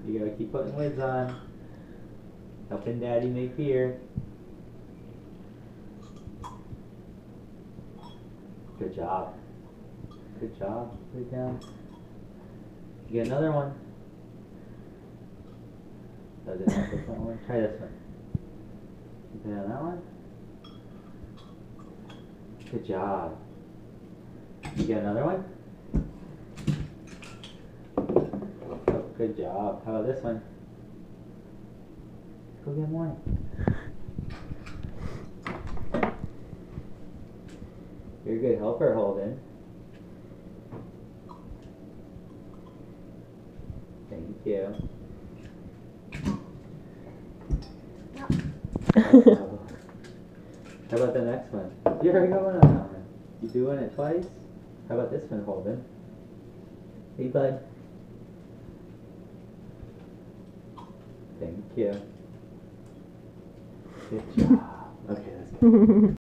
You gotta keep putting lids on. Helping Daddy make beer. Good job. Good job. Put it down. You get another one. That didn't have this one. Try this one. Keep it on that one. Good job. You get another one? Oh, good job. How about this one? Go get more. You're a good helper, Holden. Thank you. Oh. How about the next one? You already got one on that one. You doing it twice? How about this one, Holden? Hey, bud. Thank you. Good job. Okay, let's go.